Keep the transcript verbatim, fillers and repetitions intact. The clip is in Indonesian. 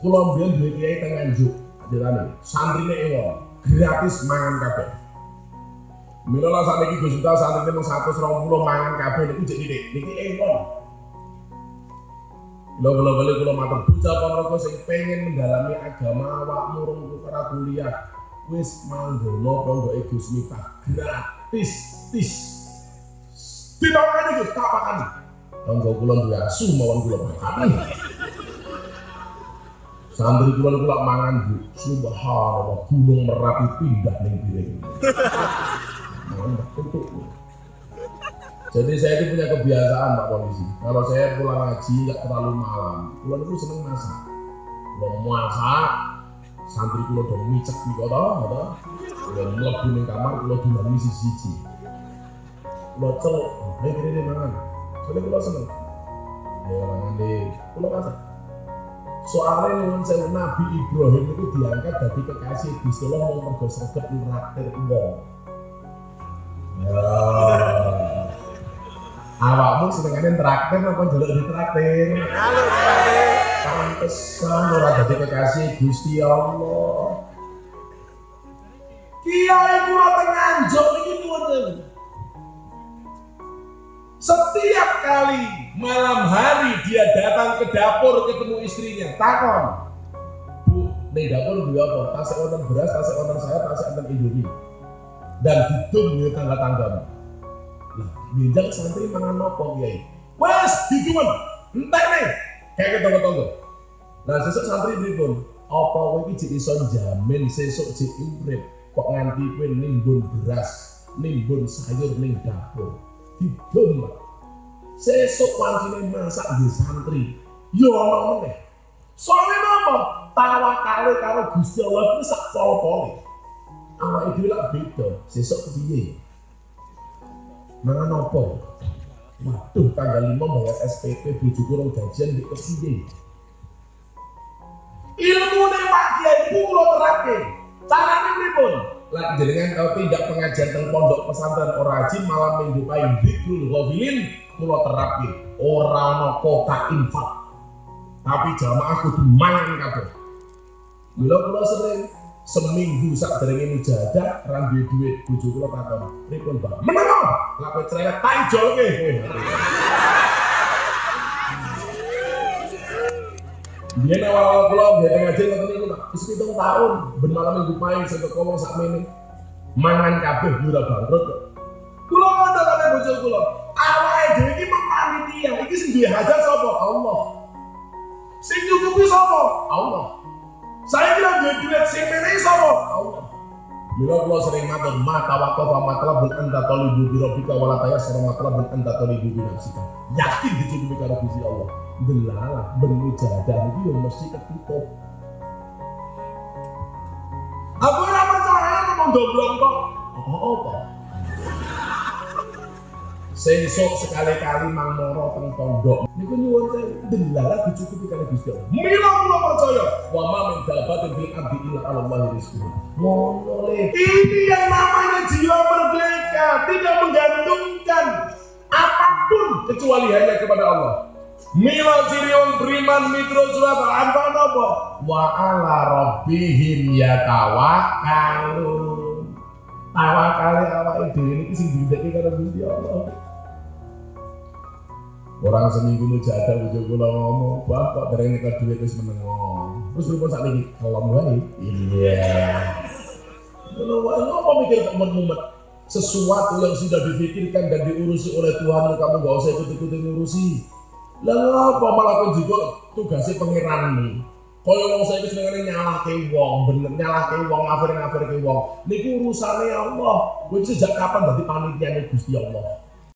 Kula mbiyen duwe kiai teng Nganjuk, ajarane santrine ewon, gratis mangan kabeh. Mila lah sakniki Gus Miftah santrine mung seratus dua puluh mangan kabeh niku jek titik. Niki ewon. Lho kula bali kula matur bocah ponorogo sing pengen mendalami agama awakmu rung ora kuliah. Wis manggono pondhoke Gus Miftah gratis, tis. Dipakani Gus, tak pakani. Tangga kula duwe asu mawon kula pakani. Santri kula kula mangan Bu, subhanallah gunung Merapi pindah ning piring. Mantap. Jadi saya itu punya kebiasaan Pak Polisi. Kalau saya pulang ngaji nggak terlalu malam, kula itu seneng masak. Kula masak, santri kula do micek niku to, to. Kula mlebu ning kamar kula dinami siji-siji. Kula celuk, ayo kene mangan. Soale kula seneng. Ya mangan deh, kula masak. Soalnya nuwun sewu Nabi Ibrahim itu diangkat dadi kekasih Gusti Allah mau mergo sregep nraktir wong. Ya. Awakmu senengane traktir apa njaluk ditraktir? Njaluk ditraktir. Pantesan ora dadi kekasih Gusti Allah. Kiai kula teng Nganjuk niki nuwun. Setiap kali malam hari dia datang ke dapur ketemu istrinya, takon, Bu, ning dapur duwe apa? Tasik wonten beras, tasik wonten sayur, tasik wonten indomie. Dan didum ning tangga-tanggamu. Lah, benjang santri mangan nopo Kiai? Wes, didum. Entek nih, kayak ketonggo-tonggo. Nah, sesuk santri pripun? Apa kowe iki jek iso jamin sesuk jek urip kok nganti kowe nimbun beras, nimbun sayur ning dapur? Didum. Sesuk pancine masak di santri. Yo ono meneh. Soale napa? Tawakale karo Gusti Allah kuwi sak pol-pole. Awake dhewe lak beda. Sesuk piye? Mangan apa? Waduh, tanggal lima bayar S P P bojoku rong gajian ndek kepiye? Ilmune Pak Kiai iku kula terapke. Carane pripun? Lah jenengan tau tindak pengajian teng pondok pesantren ora haji malam minggu paing Dzikrul Ghafilin kula terapke. Ora ana kota infak. Tapi jamaah kudu mangan kabeh. Mila kula sering seminggu sak derenge mujahadah ra duwe dhuwit bojo kula takon, "Pripun, Pak?" "Meneng." Lah kowe cerewet tak ijolke. Biyen awal-awal kula nggih ngaji ngoten niku Pak, wis pitung taun ben malam minggu paing sing teko wong sakmene. Mangan kabeh ora bangkrut kok. Kula ngono karo bojo kula, awake dhewe iki mung panitia, iki sing duwe hajat sapa? Allah. Sing nyukupi sapa? Allah. Saya kira duwe duit sing menehi sapa? Allah. Mila kula sering matur, "Ma tawakkal wa matlabun anta talibu bi rabbika wa la tayassara matlabun anta talibu bi nafsika." Yakin dicukupi karo Gusti Allah. Delalah ben mujahadah iki yo mesti ketutup. Aku ora percaya ngomong domblong kok. Apa? Sesuk sekali-kali mang moro teng pondok niku nyuwun sewu delalah dicukupi karo Gusti Allah. Mila kula percaya wa ma min dabatin fil ardi illa 'ala Allahi rizquha. Ngono le. Ini yang namanya jiwa merdeka, tidak menggantungkan apapun kecuali hanya kepada Allah. Mila ciri wong beriman mikro surat Al-Anfal napa? Wa 'ala rabbihim yatawakkalun. Tawakale awake dhewe iki sing didheke karo Gusti Allah. Orang seminggu mujahadah bojo kula ngomong, "Bah, kok dereng nek dhuwit wis meneng." Terus pripun sakniki? Kelem wae. Iya. Lho, apa mikir kok mumet? Sesuatu yang sudah difikirkan dan diurusi oleh Tuhan, kamu enggak usah ikut-ikut ngurusi. Lah apa malah kok juga tugasnya pangeran nih. Kaya wong saiki senengane nyalahke wong, bener nyalahke wong, ngafir-ngafirke wong. Niku urusane Allah. Kowe sejak kapan dadi panitiane Gusti Allah?